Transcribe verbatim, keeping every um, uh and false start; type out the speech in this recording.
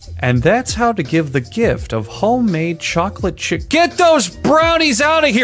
And that's how to give the gift of homemade chocolate chip. Get those brownies out of here!